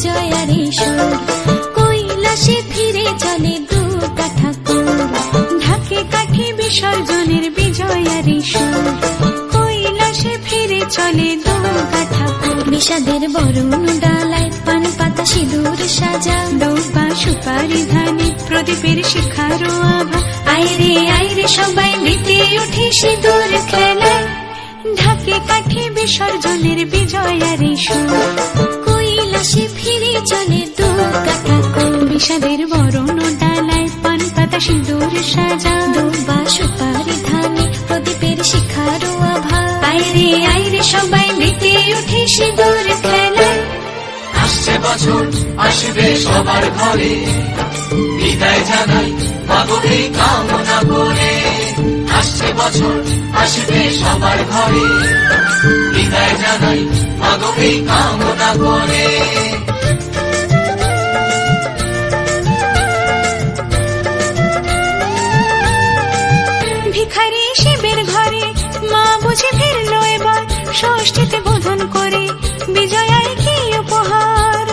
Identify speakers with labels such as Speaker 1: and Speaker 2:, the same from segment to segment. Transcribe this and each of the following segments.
Speaker 1: বিজয়ারে সুর, কৈলাসে ফিরে চলে দুর্গা ঠাকুর। ঢাকে কাঠি বিসর্জনের বিজয়ারে সুর, কৈলাসে ফিরে চলে দুর্গা ঠাকুর। বিষাদের বরণ ডালায় পান পাতা সিঁদুর সাজা, দৌবা সুপারি ধানে প্রদীপের শিখারো আভা। আইরে সবাই মেতে উঠে সিঁদুর খেলায়, ঢাকে কাঠি বিসর্জনের বিজয়ারে সুর, কৈলাসে ফিরে চলে দুর্গা ঠাকুর। বিষাদের বরণ ডালায় পান পাতা সিঁদুর সাজা, দৌবা সুপারি ধানে প্রদীপের শিখারো আভা। আইরে সবাই মেতে উঠে সিঁদুর খেলায়।
Speaker 2: আসছে বছর আসবে সবার ঘরে, বিদায় জানাই মাগো এই কামনা করে। আসছে বছর আসবে সবার ঘরে, বিদায় জানাই মাগো এই কামনা করে।
Speaker 1: ভিখারি শিবের ঘরে মা বুঝে ফিরলো এবার, ষষ্ঠীতে বোধন করে বিজয়ায় কি উপহার।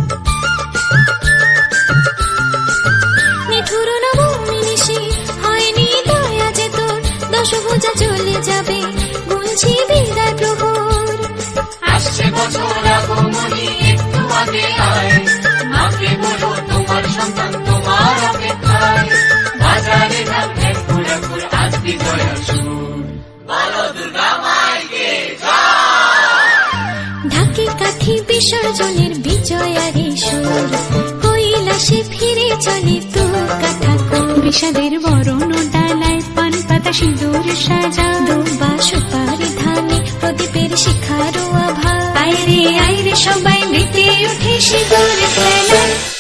Speaker 1: নিঠুর নবমী নিশি হয়নি দয়া যে তোর, দশভুজা চলে যাবে গুনছি বিদায় প্রহর।
Speaker 2: আসছে বছর আগমনী একটু আগে আয়, মাকে বলো তোমার সন্তান তোমার অপেক্ষায়। বাজারে ধাম ঘুরাঘুর আজ বিজয়ার সুর, বলো দুর্গা মাইকে জয়।
Speaker 1: ঢাকে কাঠি বিসর্জনের বিজয়ারে সুর, কৈলাসে ফিরে চলে দুর্গা ঠাকুর। বিষাদের বরণ ডালায় পান পাতা সিঁদুর সাজা, দৌবা সুপারি ধানে প্রদীপের শিখারো আভা। আইরে সবাই মেতে উঠে সিঁদুর খেলায়।